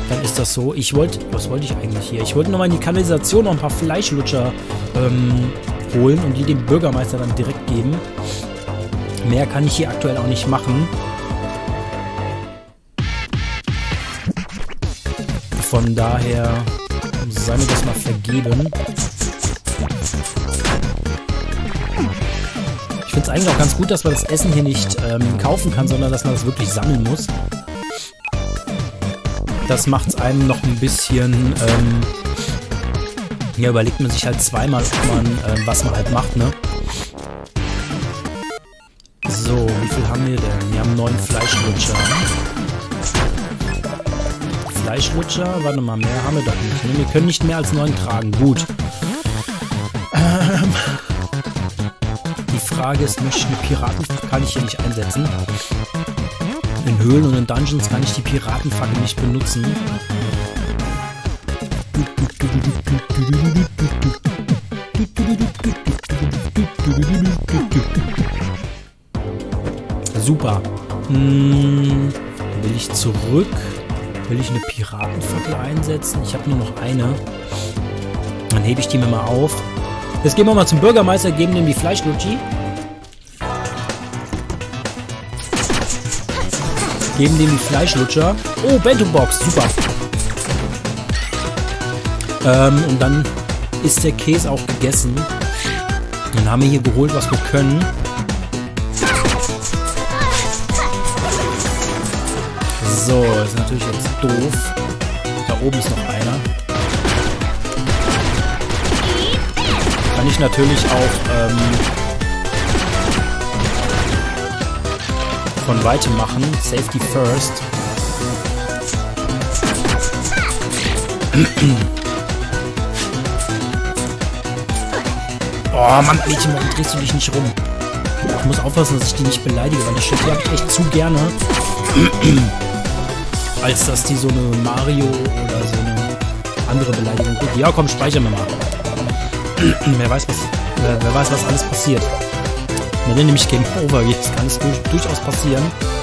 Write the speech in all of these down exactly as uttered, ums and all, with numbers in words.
dann ist das so. Ich wollte, was wollte ich eigentlich hier? Ich wollte nochmal in die Kanalisation noch ein paar Fleischlutscher ähm, holen und die dem Bürgermeister dann direkt geben. Mehr kann ich hier aktuell auch nicht machen. Von daher sei mir das mal vergeben. Ich finde es eigentlich auch ganz gut, dass man das Essen hier nicht ähm, kaufen kann, sondern dass man das wirklich sammeln muss. Das macht es einem noch ein bisschen... Ähm, ja, überlegt man sich halt zweimal, ob man, äh, was man halt macht, ne? So, wie viel haben wir denn? Wir haben neun Fleischlutscher. Fleischlutscher? Warte mal, mehr haben wir doch nicht. Ne? Wir können nicht mehr als neun tragen. Gut. Ähm, die Frage ist, möchte ich eine Piratenfackel kann ich hier nicht einsetzen. In Höhlen und in Dungeons kann ich die Piratenfackel nicht benutzen. Super. Hm, will ich zurück? Will ich eine Piratenfackel einsetzen? Ich habe nur noch eine. Dann hebe ich die mir mal auf. Jetzt gehen wir mal zum Bürgermeister, geben ihm die Fleischlutschi. Geben dem die Fleischlutscher. Oh, Bento-Box. Super. Ähm, und dann ist der Käse auch gegessen. Dann haben wir hier geholt, was wir können. So, das ist natürlich jetzt doof. Da oben ist noch einer. Kann ich natürlich auch ähm, von weitem machen. Safety first. Oh Mann, Mädchen, warum drehst du dich nicht rum? Ich muss aufpassen, dass ich die nicht beleidige, weil die Schüsse habe ich echt zu gerne. Als dass die so eine Mario oder so eine andere Beleidigung kriegt. Ja, komm, speichern wir mal. wer, weiß, was, wer, wer weiß, was alles passiert. Wenn dann nämlich Game Over geht, kann es durch, durchaus passieren.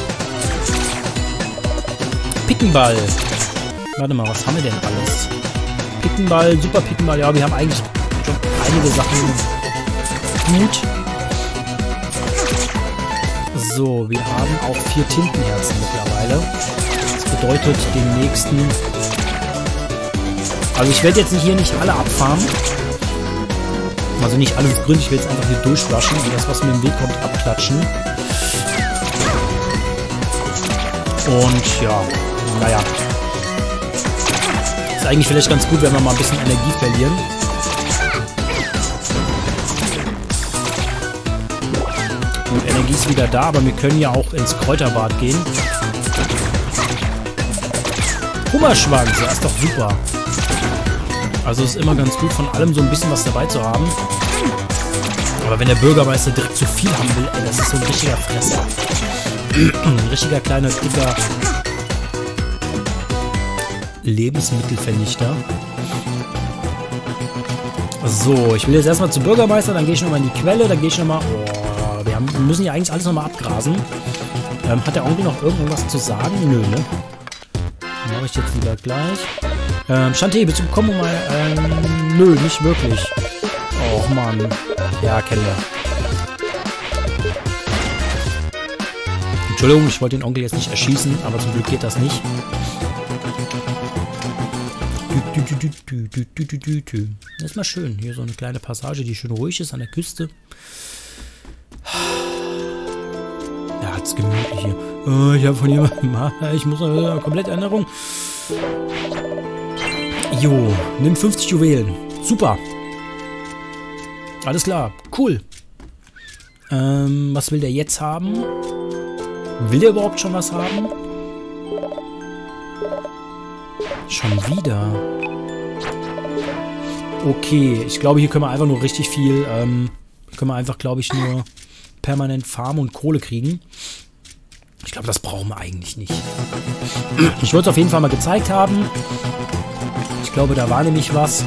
Pickenball. Warte mal, was haben wir denn alles? Pickenball, super Pickenball. Ja, wir haben eigentlich schon einige Sachen gut. So, wir haben auch vier Tintenherzen mittlerweile. Das bedeutet den nächsten... Also ich werde jetzt hier nicht alle abfarmen. Also nicht alles grün, ich will jetzt einfach hier durchwaschen und das, was mir im Weg kommt, abklatschen. Und ja, naja. Ist eigentlich vielleicht ganz gut, wenn wir mal ein bisschen Energie verlieren. Gut, Energie ist wieder da, aber wir können ja auch ins Kräuterbad gehen. Hummerschwanz, das ist doch super. Also ist immer ganz gut, von allem so ein bisschen was dabei zu haben. Aber wenn der Bürgermeister direkt zu viel haben will, ey, das ist so ein richtiger Fresser. Ein richtiger kleiner, dicker Lebensmittelvernichter. So, ich will jetzt erstmal zum Bürgermeister, dann gehe ich nochmal in die Quelle, dann gehe ich nochmal... Oh, wir, haben, wir müssen ja eigentlich alles nochmal abgrasen. Ähm, hat der Onkel noch irgendwas zu sagen? Nö, ne? Dann mache ich jetzt lieber gleich. Ähm, Shantae, willst du kommen und mal... Ähm, nö, nicht wirklich. Och, Mann. Ja, kennen wir. Entschuldigung, ich wollte den Onkel jetzt nicht erschießen, aber zum Glück geht das nicht. Das ist mal schön. Hier so eine kleine Passage, die schön ruhig ist an der Küste. Ja, hat's gemütlich hier. Oh, ich habe von jemandem... Ich muss eine komplette Erinnerung... Jo, nimm fünfzig Juwelen. Super. Alles klar. Cool. Ähm, was will der jetzt haben? Will der überhaupt schon was haben? Schon wieder. Okay, ich glaube, hier können wir einfach nur richtig viel, ähm, können wir einfach, glaube ich, nur permanent Farm und Kohle kriegen. Ich glaube, das brauchen wir eigentlich nicht. Ich wollte es auf jeden Fall mal gezeigt haben. Ich glaube, da war nämlich was.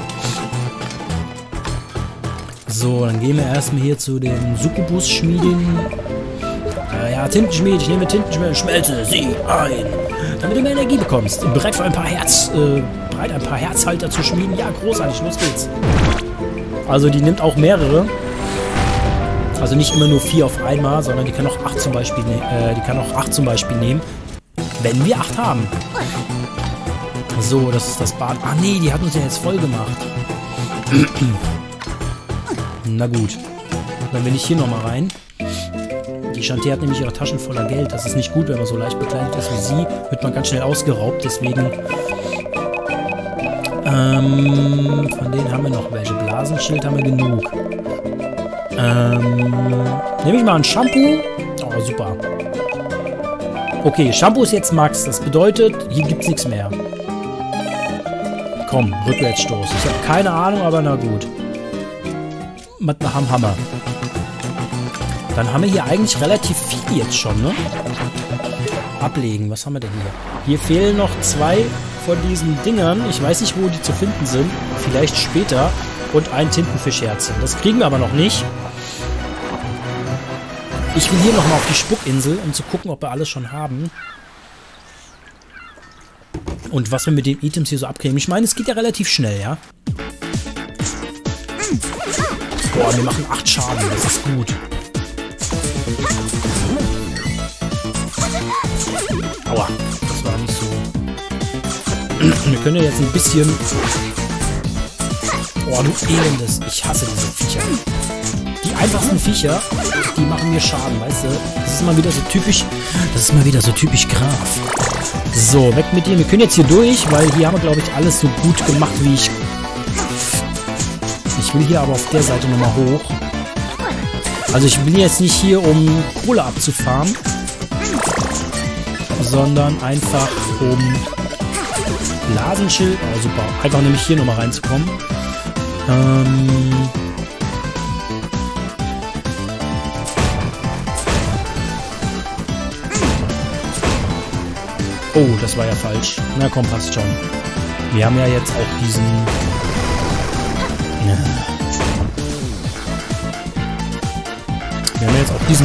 So, dann gehen wir erstmal hier zu den Succubus-Schmieden. Äh, ja, Tintenschmied. Ich nehme Tintenschmied und schmelze sie ein. damit du mehr Energie bekommst. Bereit für ein paar Herz, äh, bereit ein paar Herzhalter zu schmieden? Ja, großartig, los geht's. Also die nimmt auch mehrere. Also nicht immer nur vier auf einmal, sondern die kann auch acht zum Beispiel, äh, die kann auch acht zum Beispiel nehmen, wenn wir acht haben. So, das ist das Bad. Ah nee, die hat uns ja jetzt voll gemacht. Na gut. Dann will ich hier nochmal rein. Die Chanté hat nämlich ihre Taschen voller Geld. Das ist nicht gut, wenn man so leicht bekleidet ist wie sie. Wird man ganz schnell ausgeraubt, deswegen... Ähm, von denen haben wir noch welche. Blasenschild haben wir genug. Ähm, nehme ich mal ein Shampoo. Oh, super. Okay, Shampoo ist jetzt Max. Das bedeutet, hier gibt es nichts mehr. Komm, Rückwärtsstoß. Ich habe keine Ahnung, aber na gut. Was wir haben, Hammer. Dann haben wir hier eigentlich relativ viel jetzt schon, ne? Ablegen, was haben wir denn hier? Hier fehlen noch zwei von diesen Dingern. Ich weiß nicht, wo die zu finden sind. Vielleicht später. Und ein Tintenfischherzchen. Das kriegen wir aber noch nicht. Ich will hier nochmal auf die Spuckinsel, um zu gucken, ob wir alles schon haben. Und was wir mit den Items hier so abkriegen. Ich meine, es geht ja relativ schnell, ja? Boah, wir machen acht Schaden. Das ist gut. Aua, das war nicht so. Wir können ja jetzt ein bisschen... Oh, du Elendes. Ich hasse diese Viecher. Die einfachsten Viecher, die machen mir Schaden, weißt du? Das ist mal wieder so typisch... Das ist mal wieder so typisch Graf. So, weg mit dir. Wir können jetzt hier durch, weil hier haben wir, glaube ich, alles so gut gemacht, wie ich... Ich will hier aber auf der Seite nochmal hoch. Also ich bin jetzt nicht hier, um Kohle abzufahren, sondern einfach um Blasenschild. Oh, super. Einfach nämlich hier nochmal reinzukommen. Ähm... Oh, das war ja falsch. Na komm, passt schon. Wir haben ja jetzt auch diesen... Ja. Wir haben ja jetzt auch diesen...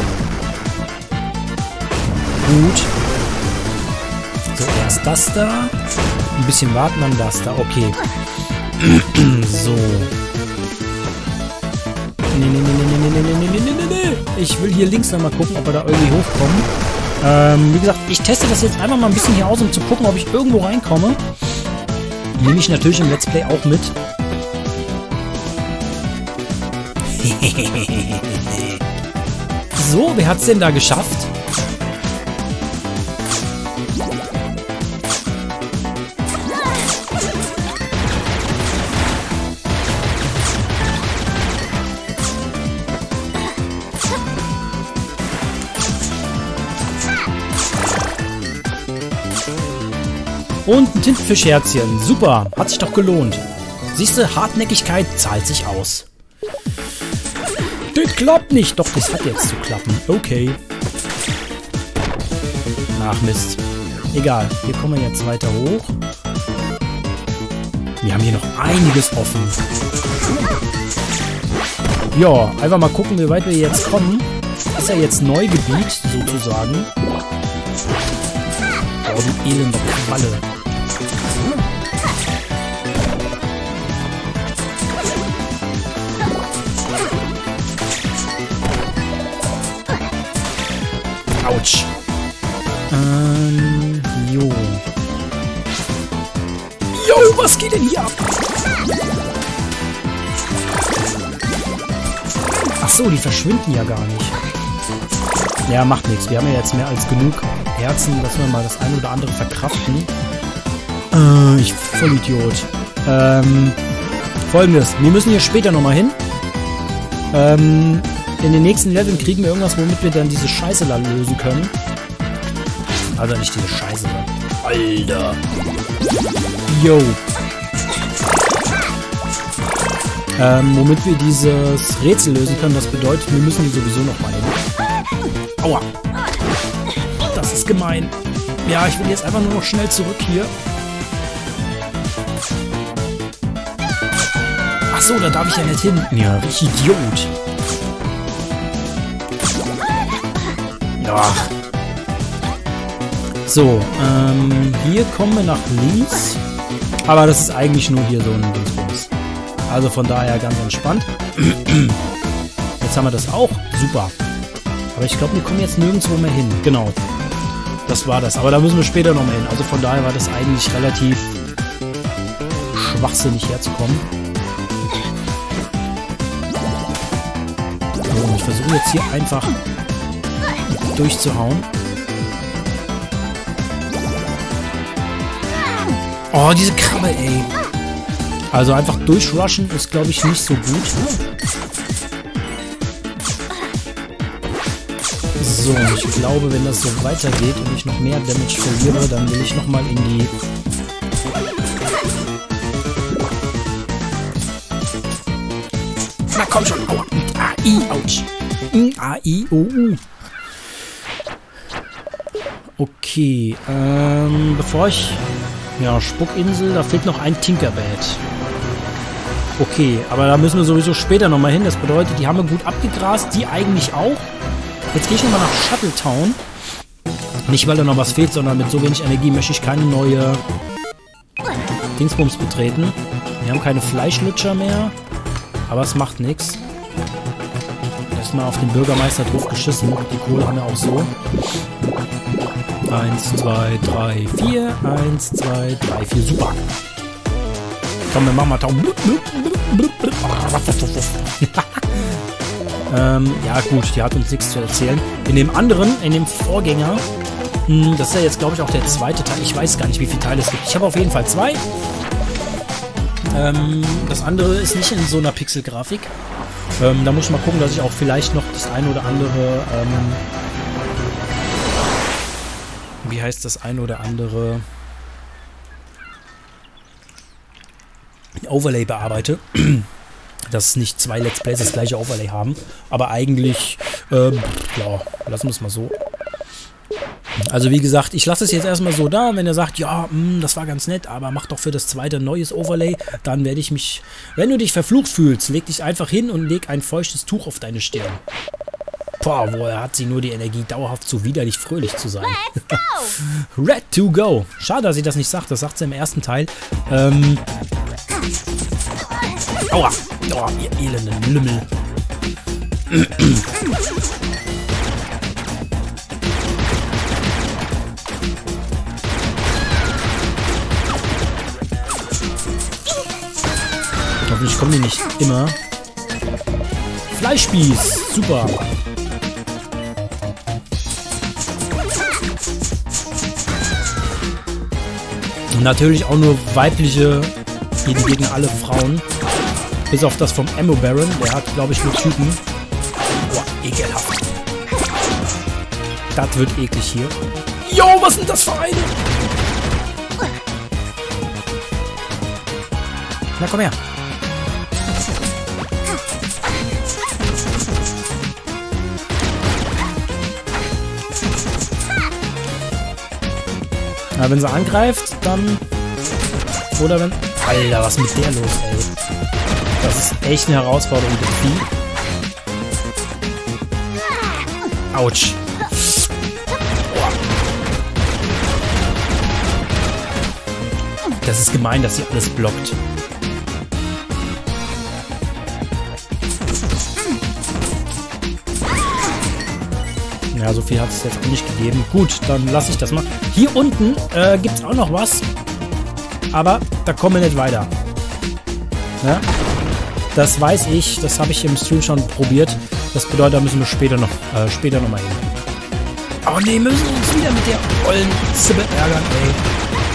Gut. So, erst das da. Ein bisschen warten, dann das da. Okay. So. Nee, nee, nee, nee, nee, nee, nee, nee, nee, nee, nee. Ich will hier links nochmal gucken, ob wir da irgendwie hochkommen. Ähm, wie gesagt, ich teste das jetzt einfach mal ein bisschen hier aus, um zu gucken, ob ich irgendwo reinkomme. Nehme ich natürlich im Let's Play auch mit. So, wer hat's denn da geschafft? Und ein Tintenfischherzchen. Super. Hat sich doch gelohnt. Siehst du, Hartnäckigkeit zahlt sich aus. Das klappt nicht. Doch, das hat jetzt zu klappen. Okay. Ach, Mist. Egal. Wir kommen jetzt weiter hoch. Wir haben hier noch einiges offen. Ja, einfach mal gucken, wie weit wir jetzt kommen. Das ist ja jetzt Neugebiet, sozusagen. Oh, du elende Qualle. Autsch. Ähm, jo. Jo, was geht denn hier ab? Ach so, die verschwinden ja gar nicht. Ja, macht nichts. Wir haben ja jetzt mehr als genug Herzen, dass wir mal das eine oder andere verkraften. Äh, ich Vollidiot. Ähm, folgendes. Wir müssen hier später nochmal hin. Ähm, in den nächsten Leveln kriegen wir irgendwas, womit wir dann diese Scheiße da lösen können. Also nicht diese Scheiße da. Alter. Yo. Ähm, womit wir dieses Rätsel lösen können, das bedeutet, wir müssen die sowieso nochmal hin. Aua. Das ist gemein. Ja, ich will jetzt einfach nur noch schnell zurück hier. Ach so, da darf ich ja nicht hin. Ja, richtig Idiot. Ach. So, ähm, hier kommen wir nach links. Aber das ist eigentlich nur hier so ein Dingsbums. Also von daher ganz entspannt. Jetzt haben wir das auch. Super. Aber ich glaube, wir kommen jetzt nirgendwo mehr hin. Genau. Das war das. Aber da müssen wir später noch mal hin. Also von daher war das eigentlich relativ schwachsinnig herzukommen. So, ich versuche jetzt hier einfach durchzuhauen. Oh, diese Krabbe, ey. Also einfach durchrushen ist, glaube ich, nicht so gut. So, ich glaube, wenn das so weitergeht und ich noch mehr Damage verliere, dann will ich nochmal in die... Na komm schon. Aua. A, I, ouch. A, I, O, U. Okay, ähm, bevor ich... Ja, Spuckinsel, da fehlt noch ein Tinkerbell. Okay, aber da müssen wir sowieso später nochmal hin. Das bedeutet, die haben wir gut abgegrast, die eigentlich auch. Jetzt gehe ich nochmal nach Shuttletown. Nicht, weil da noch was fehlt, sondern mit so wenig Energie möchte ich keine neue Dingsbums betreten. Wir haben keine Fleischlutscher mehr, aber es macht nichts. Erstmal auf den Bürgermeister drauf geschissen. Die Kohle haben wir auch so. Eins, zwei, drei, vier. Eins, zwei, drei, vier. Super. Komm, wir machen mal Tau. ähm, ja gut, die hat uns nichts zu erzählen. In dem anderen, in dem Vorgänger, mh, das ist ja jetzt, glaube ich, auch der zweite Teil. Ich weiß gar nicht, wie viele Teile es gibt. Ich habe auf jeden Fall zwei. Ähm, das andere ist nicht in so einer Pixelgrafik. Ähm, da muss ich mal gucken, dass ich auch vielleicht noch das eine oder andere... Ähm, wie heißt das ein oder andere Overlay bearbeite. Dass nicht zwei Let's Plays das gleiche Overlay haben. Aber eigentlich, ähm, ja, lassen wir es mal so. Also wie gesagt, ich lasse es jetzt erstmal so da. Wenn er sagt, ja, mh, das war ganz nett, aber mach doch für das zweite ein neues Overlay, dann werde ich mich... Wenn du dich verflucht fühlst, leg dich einfach hin und leg ein feuchtes Tuch auf deine Stirn. Boah, woher hat sie nur die Energie, dauerhaft so widerlich fröhlich zu sein. Red to go. Schade, dass sie das nicht sagt. Das sagt sie im ersten Teil. Ähm... Aua. Oh, ihr elenden Lümmel. Hoffentlich kommen die nicht immer. Fleischspieß. Super. Und natürlich auch nur weibliche, die gegen alle Frauen. Bis auf das vom Ammo Baron. Der hat, glaube ich, nur Typen. Boah, ekelhaft. Das wird eklig hier. Jo, was sind das für eine? Na, komm her. Na, wenn sie angreift, dann... Oder wenn... Alter, was ist mit der los, ey? Das ist echt eine Herausforderung, das Vieh. Autsch. Das ist gemein, dass sie alles blockt. Ja, so viel hat es jetzt auch nicht gegeben. Gut, dann lasse ich das mal. Hier unten äh, gibt es auch noch was. Aber da kommen wir nicht weiter. Ja? Das weiß ich. Das habe ich im Stream schon probiert. Das bedeutet, da müssen wir später noch, äh, später noch mal hin. Oh ne, müssen wir uns wieder mit der ollen Zibbe ärgern, ey.